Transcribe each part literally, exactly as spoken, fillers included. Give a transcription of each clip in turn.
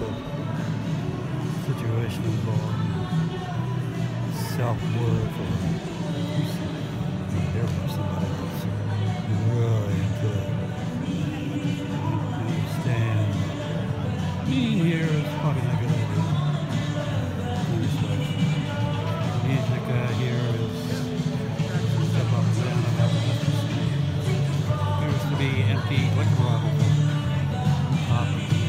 of situation involved self-worth or there was somebody else really into it. Understand being here is probably not a good idea. The music uh, here is step up and down about that. Appears to be empty liquor bottles on top of it.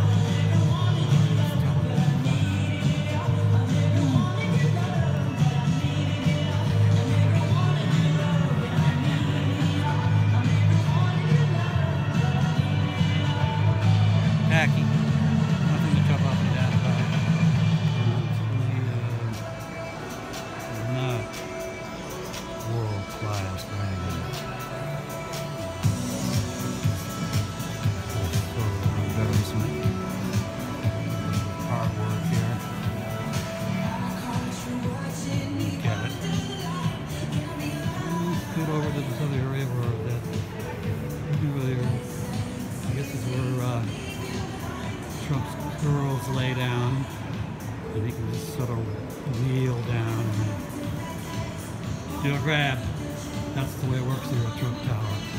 Tacky. Nothing to jump up and down about it. It's really, uh, not world class or anything. Just sort of embarrassment. Artwork here. Get it. Let's get over to this other area where that earlier. I guess is where uh, Trump's girls lay down, and he can just sort of kneel down and do a grab. That's the way it works here at Trump Tower.